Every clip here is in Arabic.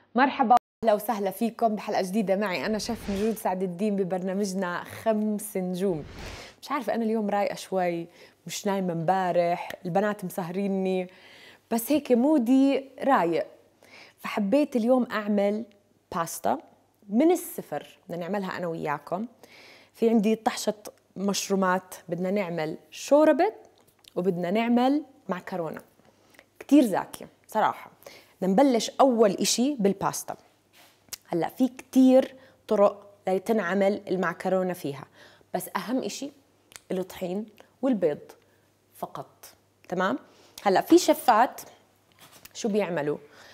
مرحبا، اهلا وسهلا فيكم بحلقه جديده معي انا شيف نجود سعد الدين ببرنامجنا 5 نجوم. مش عارفه انا اليوم رايقه شوي، مش نايمه امبارح، البنات مسهريني، بس هيك مودي رايق. فحبيت اليوم اعمل باستا من الصفر، بدنا نعملها انا وياكم. في عندي طحشة مشرومات، بدنا نعمل شوربة وبدنا نعمل معكرونة كتير زاكية صراحة. بدنا نبلش أول إشي بالباستا. هلأ في كتير طرق لتنعمل المعكرونة فيها، بس أهم إشي الطحين والبيض فقط. تمام؟ هلأ في شفات شو بيعملوا؟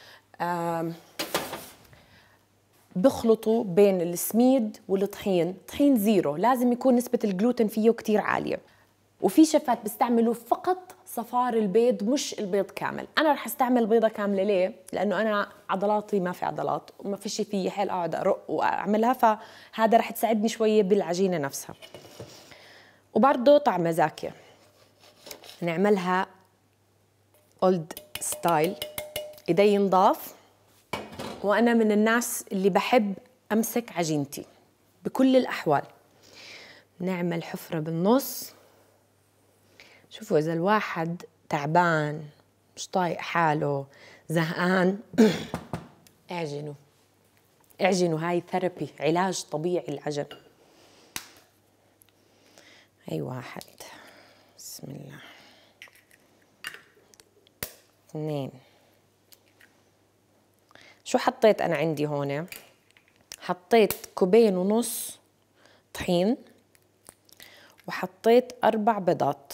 بخلطوا بين السميد والطحين، طحين زيرو لازم يكون نسبة الجلوتين فيه كتير عالية. وفي شفات بيستعملوا فقط صفار البيض مش البيض كامل. انا رح استعمل بيضة كاملة. ليه؟ لانه انا عضلاتي ما في عضلات وما فيش في حيل اقعد ارق واعملها، فهذا رح تساعدني شوية بالعجينة نفسها. وبرضه طعمة زاكية. نعملها اولد ستايل، ايدي نضاف، وانا من الناس اللي بحب امسك عجينتي بكل الاحوال. نعمل حفرة بالنص. شوفوا إذا الواحد تعبان مش طايق حاله زهقان اعجنوا اعجنوا، هاي ثيرابي، علاج طبيعي العجن. هاي واحد، بسم الله، 2. شو حطيت أنا عندي هون؟ حطيت 2.5 كوب طحين، وحطيت 4 بيضات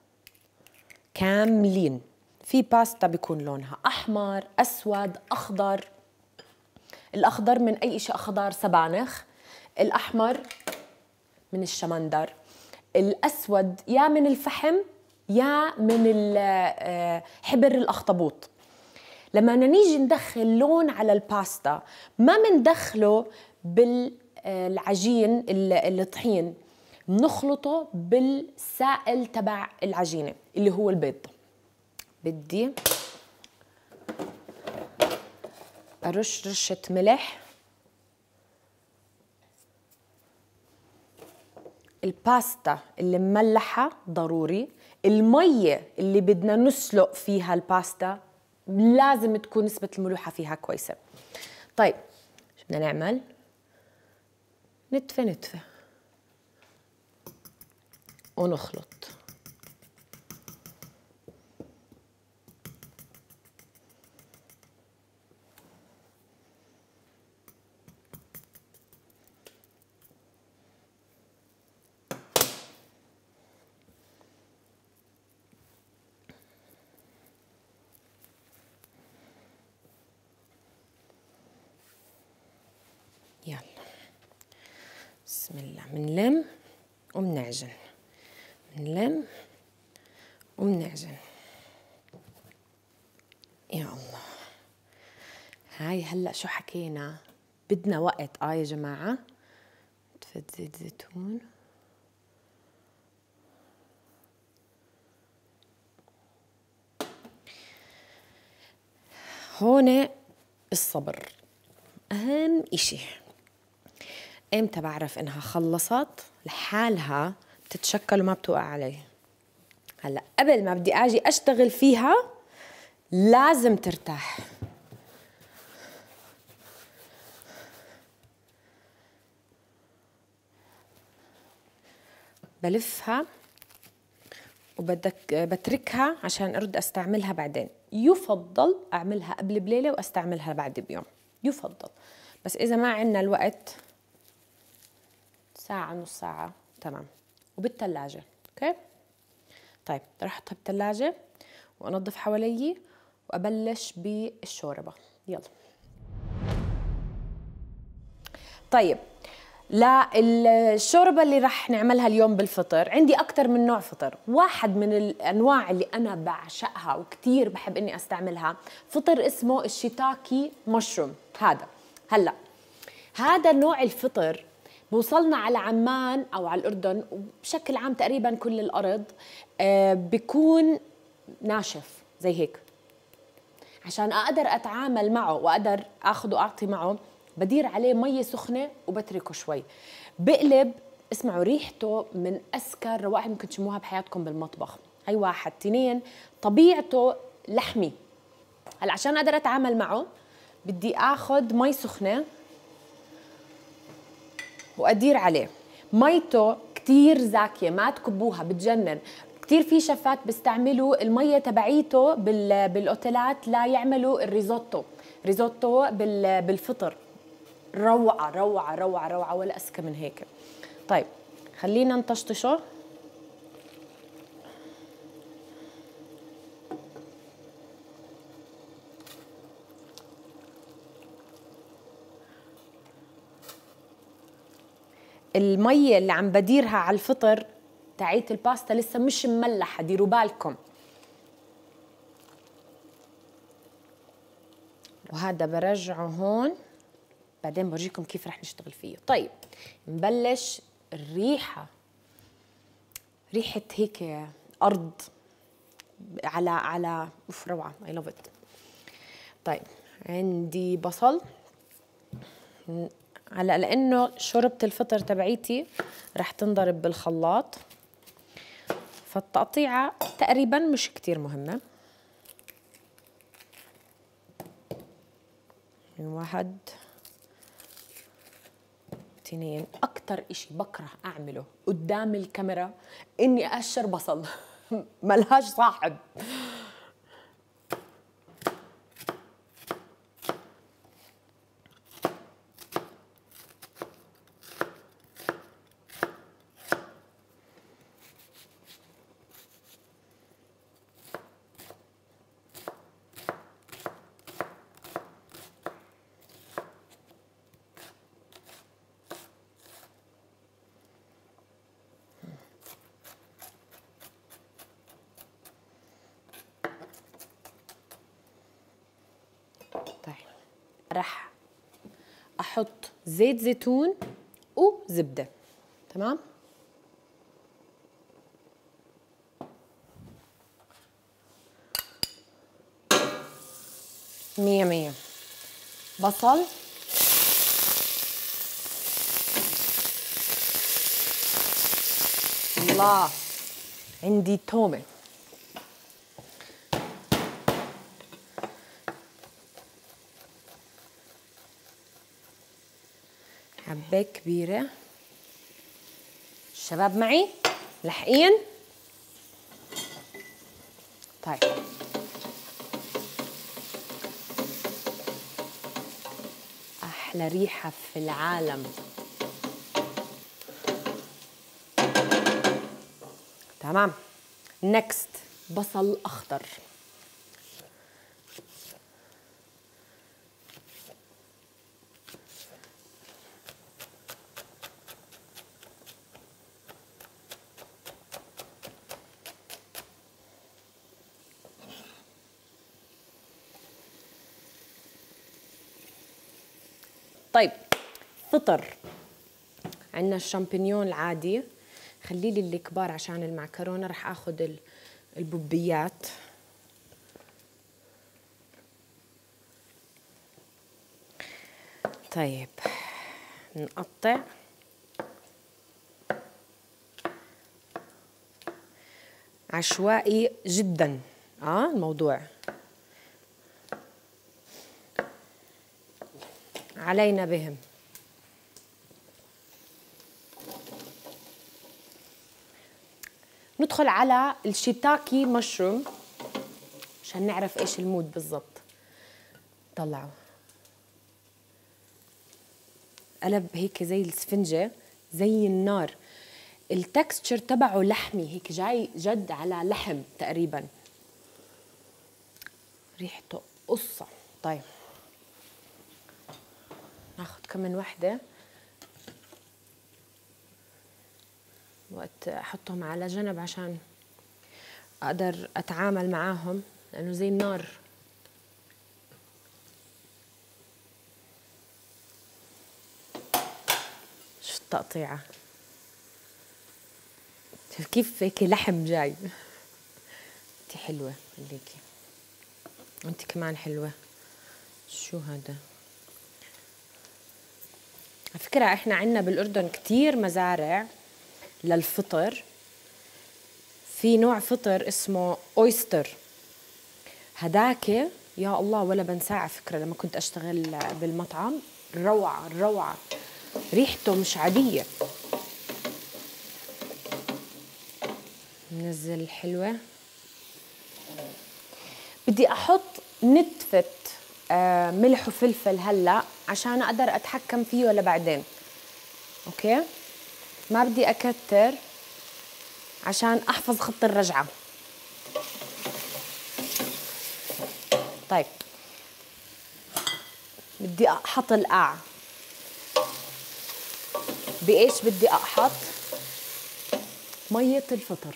كاملين. في باستا بيكون لونها أحمر، أسود، أخضر. الأخضر من أي شيء أخضر سبانخ، الأحمر من الشمندر، الأسود يا من الفحم يا من حبر الأخطبوط. لما نيجي ندخل لون على الباستا ما مندخله بالعجين الطحين، نخلطه بالسائل تبع العجينة اللي هو البيض. بدي أرش رشة ملح. الباستا اللي مملحة ضروري. المية اللي بدنا نسلق فيها الباستا لازم تكون نسبة الملوحة فيها كويسة. طيب شو بدنا نعمل؟ نتفة ونخلط. يلا بسم الله، منلم ومنعجن، منلم ومنعجن. يا الله، هاي هلأ شو حكينا؟ بدنا وقت يا جماعة. نتفة زيت زيتون، هون الصبر أهم إشي. إمتى بعرف إنها خلصت؟ لحالها بتتشكل وما بتوقع علي. هلأ قبل ما بدي أجي أشتغل فيها لازم ترتاح. بلفها بتركها عشان أرد أستعملها بعدين. يفضل أعملها قبل بليلة وأستعملها بعد بيوم، يفضل. بس إذا ما عندنا الوقت ساعة نص ساعة تمام. وبالثلاجة. أوكي؟ طيب رح أحطها بالثلاجة وأنظف حوالي وأبلش بالشوربة. يلا. طيب للشوربة اللي رح نعملها اليوم بالفطر عندي أكتر من نوع فطر. واحد من الأنواع اللي أنا بعشقها وكتير بحب إني أستعملها فطر اسمه الشيتاكي مشروم. هلأ هذا نوع الفطر بوصلنا على عمان أو على الأردن وبشكل عام تقريبا كل الأرض. بيكون ناشف زي هيك. عشان اقدر اتعامل معه واقدر اخذ واعطي معه بدير عليه مي سخنه وبتركه شوي. بقلب، اسمعوا ريحته من اسكر روائح ممكن تشموها بحياتكم بالمطبخ. هي واحد. اثنين، طبيعته لحمي. هلا عشان اقدر اتعامل معه بدي اخذ مي سخنه وادير عليه. ميته كتير زاكيه، ما تكبوها بتجنن. كتير في شفات بيستعملوا المية تبعيته بالاوتيلات ليعملوا الريزوتو بالفطر. روعة روعة روعة روعة، ولا أذكى من هيك. طيب خلينا نطشطشه. المية اللي عم بديرها على الفطر تاعيت الباستا لسه مش مملحة، ديروا بالكم. وهذا برجعه هون، بعدين برجيكم كيف رح نشتغل فيه. طيب نبلش. الريحة ريحة هيك أرض على اوف روعة. I love it. طيب عندي بصل. هلا لأنه شوربة الفطر تبعيتي رح تنضرب بالخلاط، فالتقطيعة تقريبا مش كتير مهمة. واحد، اثنين. أكتر إشي بكره أعمله قدام الكاميرا إني أقشر بصل. ملهاش صاحب. رح احط زيت زيتون وزبده. تمام. مية مية. بصل، الله. عندي تومه، حبة كبيرة. الشباب معي لحقين؟ طيب أحلى ريحة في العالم. تمام. نكست، بصل أخضر. طيب فطر. عندنا الشامبينيون العادي، خلي لي الكبار عشان المعكرونه. رح اخذ البوبيات. طيب نقطع. عشوائي جدا الموضوع. علينا بهم. ندخل على الشيتاكي مشروم عشان نعرف ايش المود بالضبط. طلعوا قلب هيك زي السفنجة، زي النار. التكستشر تبعه لحمي هيك، جاي جد على لحم تقريبا. ريحته قصة. طيب ناخذ كمان وحدة وقت احطهم على جنب عشان اقدر اتعامل معاهم، لانه زي النار. شو التقطيعة، كيف هيك لحم جاي. انتي حلوة خليكي. انت كمان حلوة. شو هذا؟ على فكرة احنا عندنا بالأردن كتير مزارع للفطر. في نوع فطر اسمه اويستر، هداك يا الله ولا بنساه على فكرة. لما كنت أشتغل بالمطعم روعة روعة، ريحته مش عادية. ننزل حلوة. بدي أحط نتفة ملح وفلفل هلا عشان أقدر أتحكم فيه ولا بعدين. أوكي، ما بدي أكتر عشان أحفظ خط الرجعة. طيب بدي أحط القاع. بإيش بدي أحط؟ مية الفطر.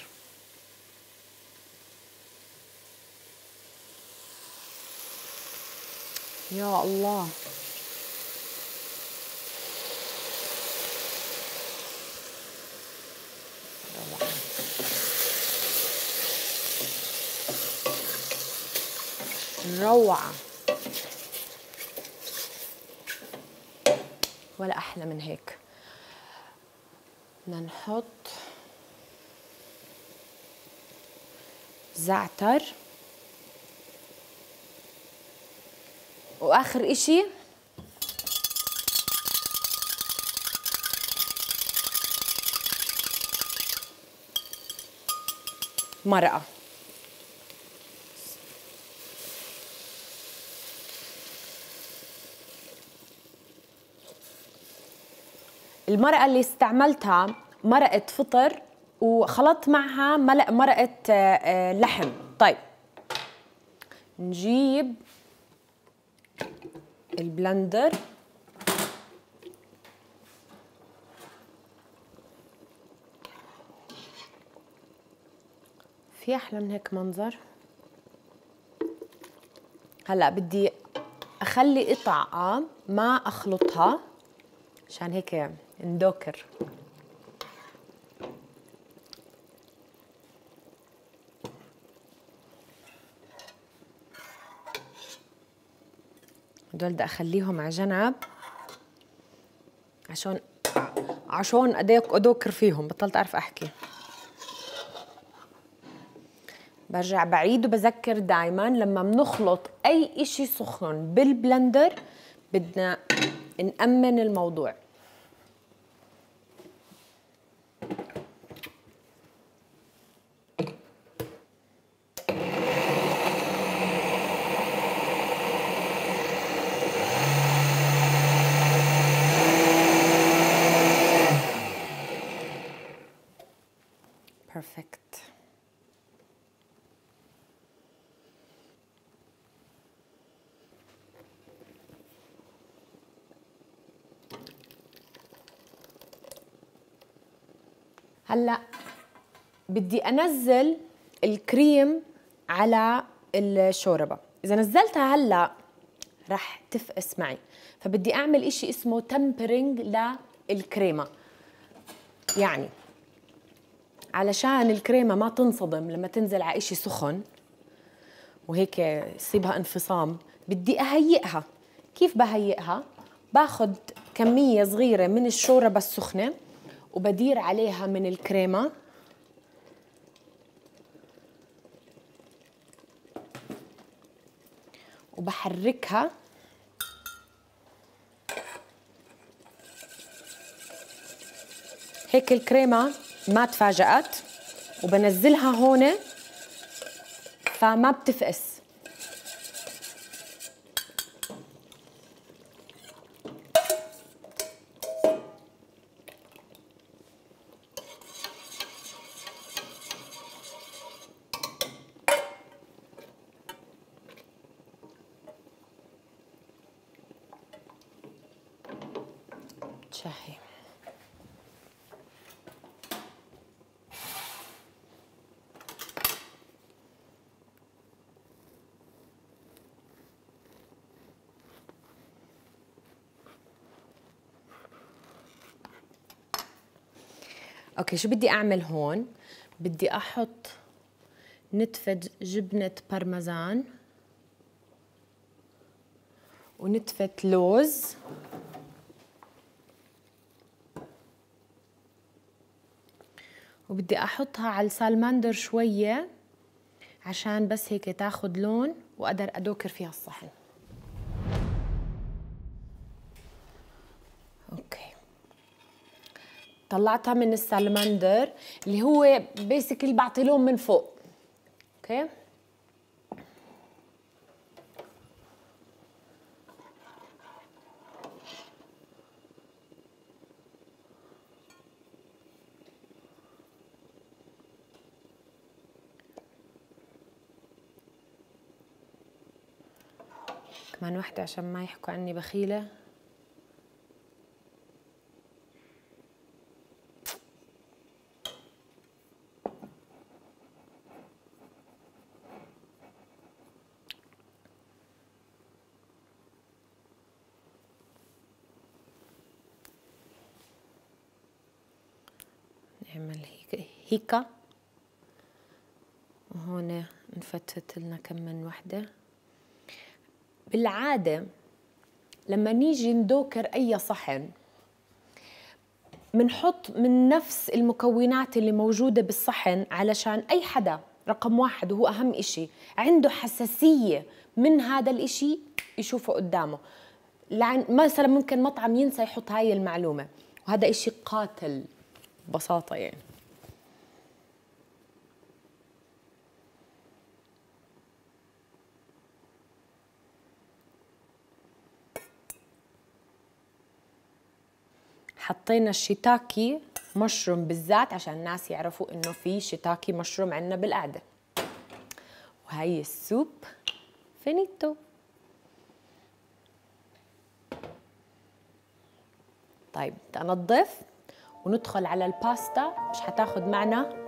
يا الله، روعة، ولا أحلى من هيك. بدنا نحط زعتر، وآخر إشي مرقة. المرقة اللي استعملتها مرقة فطر وخلطت معها مرقة لحم. طيب نجيب البلندر. في أحلى من هيك منظر؟ هلأ بدي أخلي قطعة ما أخلطها عشان هيك ندوكر. هدول بدي أخليهم على جنب عشان أدوكر فيهم. بطلت أعرف أحكي. برجع بعيد وبذكر دايما لما بنخلط أي إشي سخن بالبلندر بدنا نأمن الموضوع. بيرفكت. هلا بدي انزل الكريم على الشوربه. اذا نزلتها هلا رح تفقس معي، فبدي اعمل اشي اسمه تمبرينج للكريمه. يعني علشان الكريمه ما تنصدم لما تنزل على اشي سخن وهيك يصيبها انفصام، بدي اهيئها. كيف بهيئها؟ باخذ كميه صغيره من الشوربه السخنه وبدير عليها من الكريمة، وبحركها هيك الكريمة ما تفاجأت، وبنزلها هون فما بتفقس. شاهي اوكي. شو بدي اعمل هون؟ بدي احط نتفة جبنة بارميزان ونتفة لوز، وبدي احطها على السالمندر شوية عشان بس هيك تاخد لون واقدر ادوكر فيها الصحن. اوكي، طلعتها من السالمندر اللي هو بيسكلي بعطي لون من فوق. اوكي، كمان واحدة عشان ما يحكوا عني بخيلة. نعمل هيك وهون نفتفت لنا كم من وحدة. بالعادة لما نيجي ندوكر أي صحن منحط من نفس المكونات اللي موجودة بالصحن، علشان أي حدا رقم واحد وهو أهم إشي عنده حساسية من هذا الإشي يشوفه قدامه. مثلا ممكن مطعم ينسى يحط هاي المعلومة، وهذا إشي قاتل ببساطة يعني. حطينا الشيتاكي مشروم بالذات عشان الناس يعرفوا انه في شيتاكي مشروم عندنا بالقعده. وهي السوب فينيتو. طيب تنظف وندخل على الباستا، مش حتاخد معنا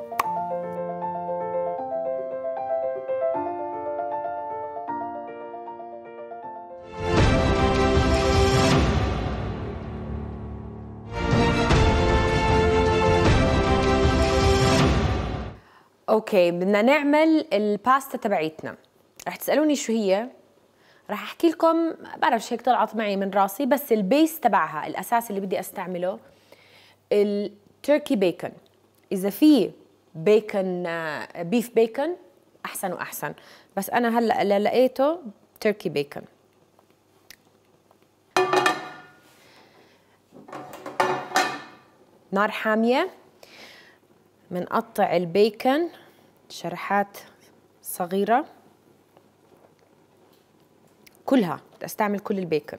اوكي. بدنا نعمل الباستا تبعيتنا. رح تسألوني شو هي، رح احكي لكم، بعرفش هيك طلعت معي من راسي، بس البيس تبعها الاساس اللي بدي استعمله التركي بيكن. اذا في بيكن بيف بيكن احسن واحسن، بس انا هلا اللي لقيته تركي بيكن. نار حامية، منقطع البيكن شريحات صغيرة كلها، بدي استعمل كل البيكن.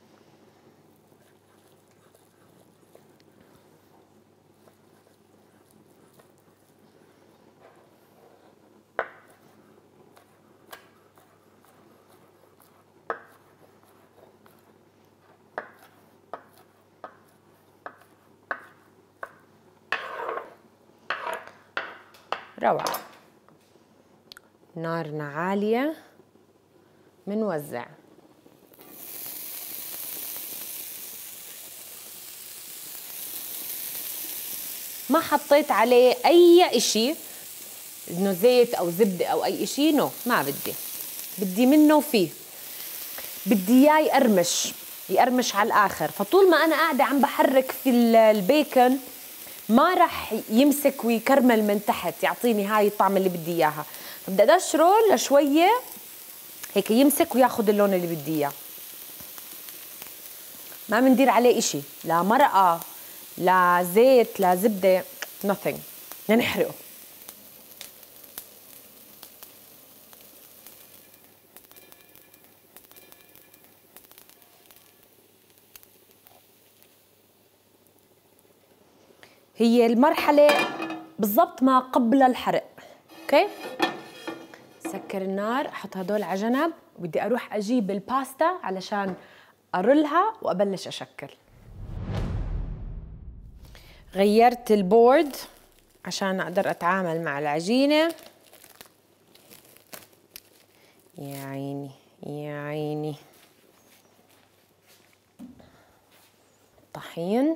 روعة. نارنا عالية، منوزع. ما حطيت عليه اي اشي انه زيت او زبدة او اي اشي، نو ما بدي منه وفيه. بدي اياه يقرمش على الاخر، فطول ما انا قاعدة عم بحرك في البيكن ما رح يمسك ويكرمل من تحت يعطيني هاي الطعم اللي بدي اياها. فبدي ادشره لشوية هيك يمسك وياخد اللون اللي بدي اياه. ما بندير عليه اشي، لا مرقة لا زيت لا زبدة، nothing، بدنا نحرقه. هي المرحلة بالضبط ما قبل الحرق. اوكي، سكر النار، احط هدول على جنب، وبدي اروح اجيب الباستا علشان ارلها وابلش اشكل. غيرت البورد عشان اقدر اتعامل مع العجينة. يا عيني يا عيني. طحين،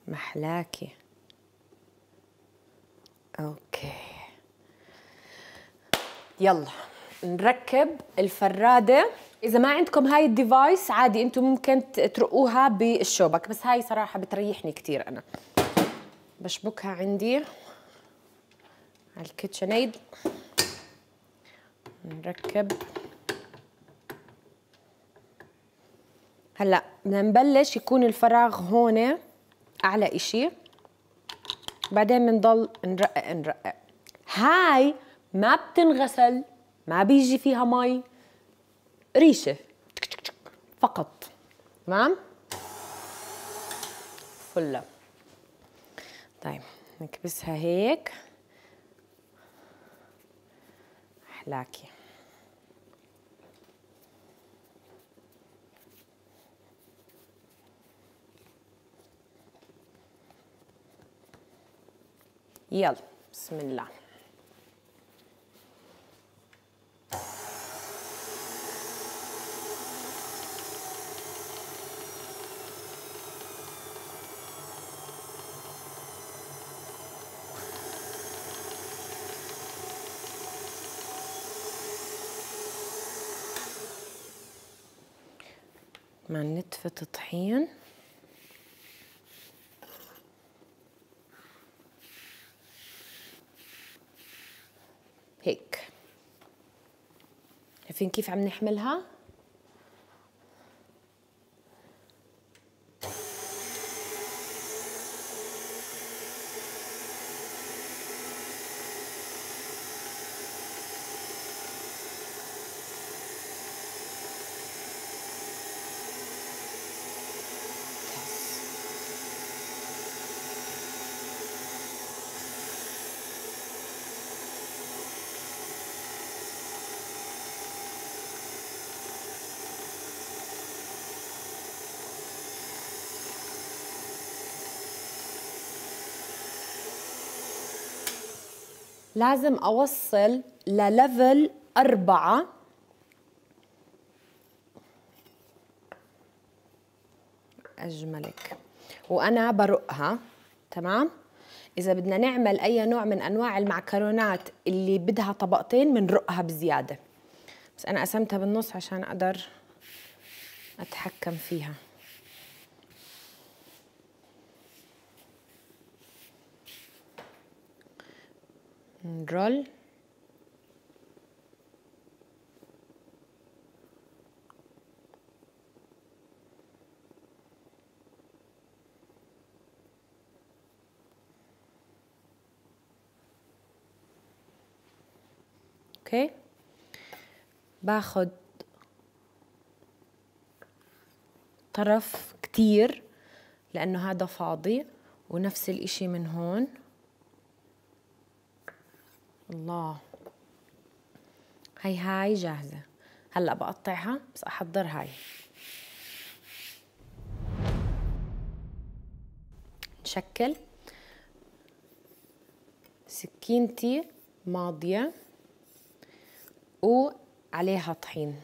محلاكي. اوكي يلا نركب الفرادة. إذا ما عندكم هاي الديفايس عادي انتم ممكن ترقوها بالشوبك، بس هاي صراحة بتريحني كتير. أنا بشبكها عندي على الكيتشن ايد. نركب. هلا بدنا نبلش يكون الفراغ هون أعلى إشي، بعدين بنضل نرقق نرقق. هاي ما بتنغسل، ما بيجي فيها مي، ريشة فقط. تمام؟ فلة. طيب نكبسها هيك. أحلاكي. يلا بسم الله. مع نتفة طحين. هيك شايفين كيف عم نحملها؟ لازم أوصل لليفل 4. أجملك. وأنا برقها. تمام؟ إذا بدنا نعمل أي نوع من أنواع المعكرونات اللي بدها طبقتين بنرقها بزيادة، بس أنا قسمتها بالنص عشان أقدر أتحكم فيها. نرول. اوكي باخد طرف كتير لأنه هذا فاضي، ونفس الإشي من هون. الله، هاي جاهزة. هلأ بقطعها، بس أحضر هاي. نشكل. سكينتي ماضية وعليها طحين.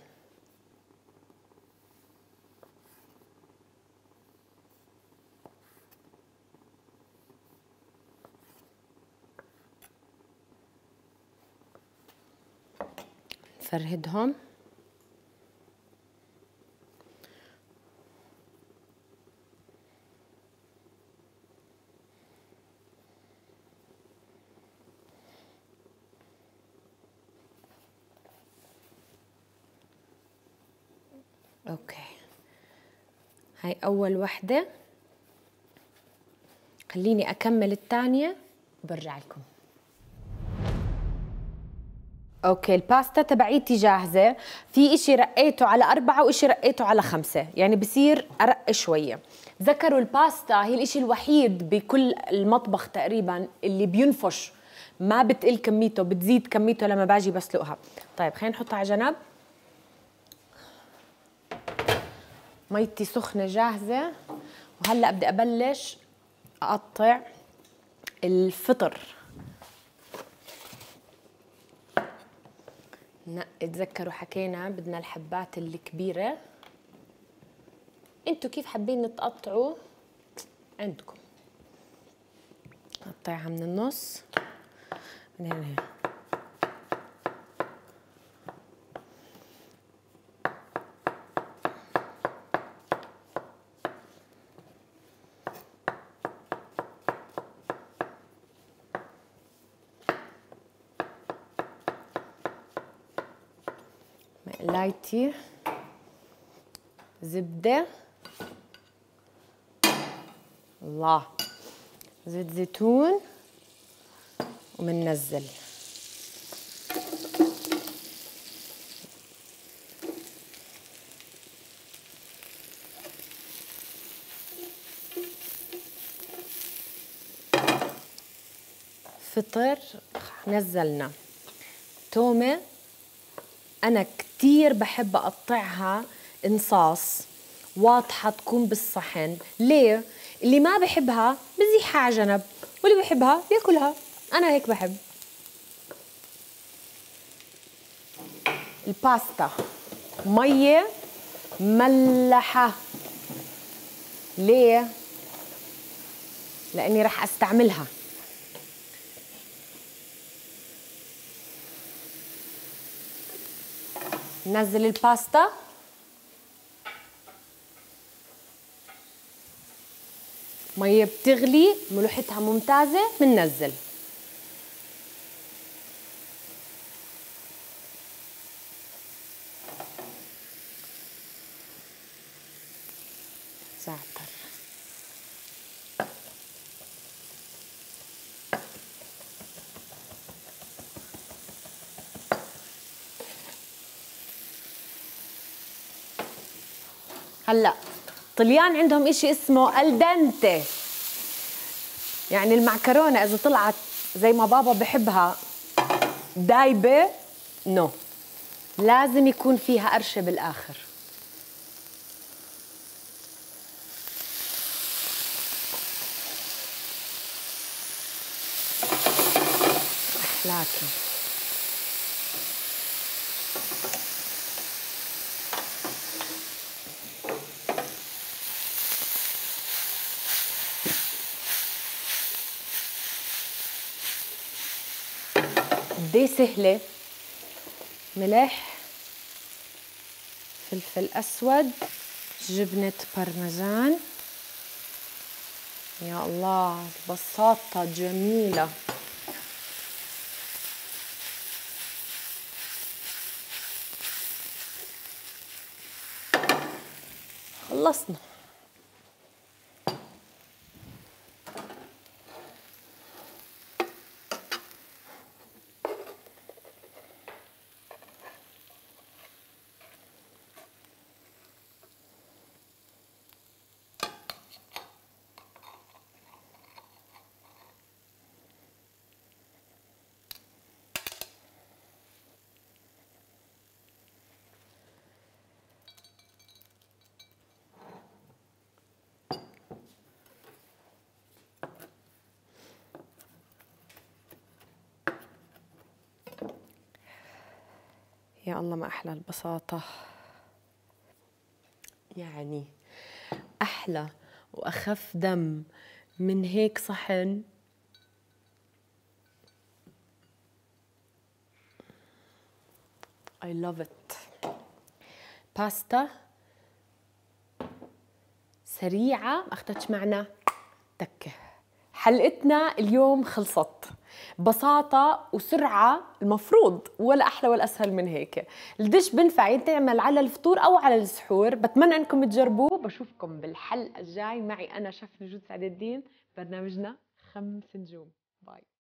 نفردهم. اوكي هاي أول وحدة، خليني أكمل الثانية وبرجع لكم. اوكي الباستا تبعيتي جاهزة. في اشي رقيته على 4 واشي رقيته على 5، يعني بصير أرق شوية. ذكروا الباستا هي الاشي الوحيد بكل المطبخ تقريبا اللي بينفش، ما بتقل كميته، بتزيد كميته لما باجي بسلقها. طيب خلينا نحطها على جنب. ميتي سخنة جاهزة، وهلأ بدي أبلش أقطع الفطر. اتذكروا حكينا بدنا الحبات الكبيرة، انتوا كيف حابين تقطعوا عندكم. نقطعها من النص من هنا. مقلايتي زبدة، الله، زيت زيتون، ومننزل. فطر نزلنا تومة. أنا كتير بحب أقطعها انصاص واضحة تكون بالصحن. ليه؟ اللي ما بحبها بزيحها على جنب، واللي بحبها بياكلها. أنا هيك بحب. الباستا مية ملحة. ليه؟ لأني رح أستعملها. نزل الباستا، مية بتغلي، ملوحتها ممتازة، مننزل. زعتر، هلا طليان عندهم اشي اسمه الدنتي، يعني المعكرونة اذا طلعت زي ما بابا بحبها دايبة، نو، لازم يكون فيها قرشة بالاخر. احلاكي. قديه سهلة. ملح، فلفل أسود، جبنة بارميجان. يا الله بساطة جميلة. خلصنا. يا الله ما أحلى البساطة، يعني أحلى وأخف دم من هيك صحن. I love it. باستا سريعة، ما أخدتش معنا تكة. حلقتنا اليوم خلصت. بساطة وسرعة المفروض، ولا أحلى ولا أسهل من هيك. الدش بنفع يتعمل على الفطور أو على السحور. بتمنى أنكم تجربوه. بشوفكم بالحلقة الجاي معي أنا شيف نجود سعد الدين، برنامجنا 5 نجوم. باي.